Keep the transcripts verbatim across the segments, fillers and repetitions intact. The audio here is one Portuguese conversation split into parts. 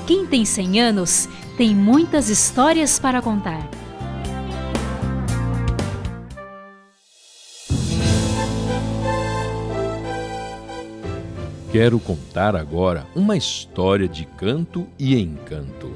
Quem tem cem anos tem muitas histórias para contar. Quero contar agora uma história de canto e encanto.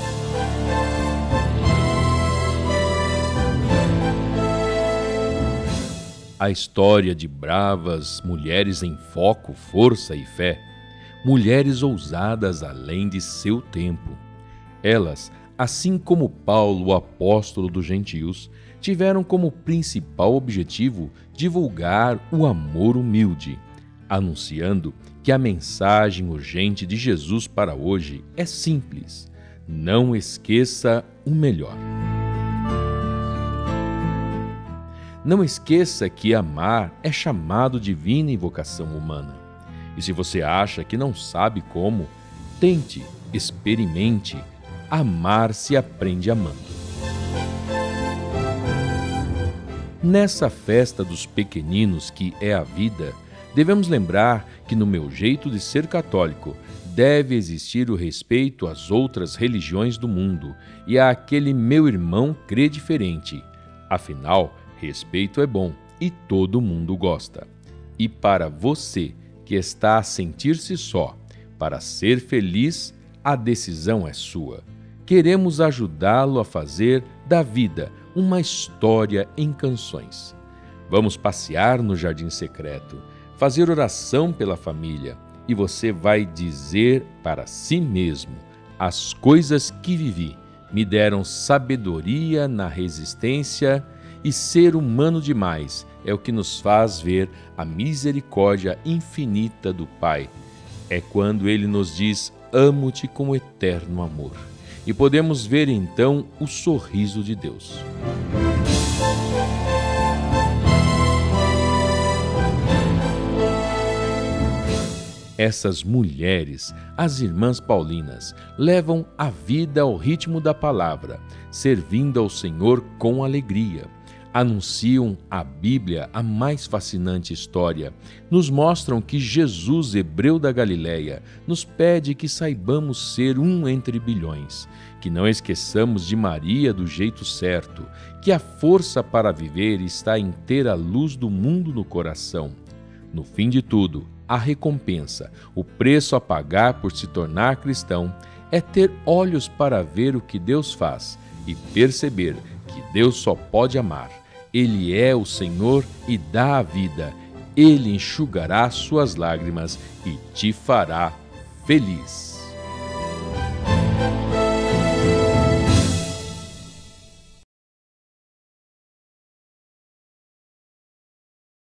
A história de bravas mulheres em foco, força e fé, mulheres ousadas além de seu tempo. Elas, assim como Paulo, o apóstolo dos gentios, tiveram como principal objetivo divulgar o amor humilde, anunciando que a mensagem urgente de Jesus para hoje é simples: não esqueça o melhor. Não esqueça que amar é chamado divina e vocação humana. E se você acha que não sabe como, tente, experimente. Amar se aprende amando. Nessa festa dos pequeninos que é a vida, devemos lembrar que no meu jeito de ser católico deve existir o respeito às outras religiões do mundo e àquele meu irmão crê diferente. Afinal, respeito é bom e todo mundo gosta. E para você que está a sentir-se só, para ser feliz, a decisão é sua. Queremos ajudá-lo a fazer da vida uma história em canções. Vamos passear no jardim secreto, fazer oração pela família, e você vai dizer para si mesmo: as coisas que vivi me deram sabedoria na resistência, e ser humano demais é o que nos faz ver a misericórdia infinita do Pai. É quando Ele nos diz: amo-te com eterno amor. E podemos ver então o sorriso de Deus. Essas mulheres, as irmãs paulinas, levam a vida ao ritmo da palavra, servindo ao Senhor com alegria. Anunciam a Bíblia, a mais fascinante história. Nos mostram que Jesus, hebreu da Galileia, nos pede que saibamos ser um entre bilhões, que não esqueçamos de Maria do jeito certo, que a força para viver está em ter a luz do mundo no coração. No fim de tudo, a recompensa, o preço a pagar por se tornar cristão, é ter olhos para ver o que Deus faz e perceber que Deus só pode amar. Ele é o Senhor e dá a vida. Ele enxugará suas lágrimas e te fará feliz.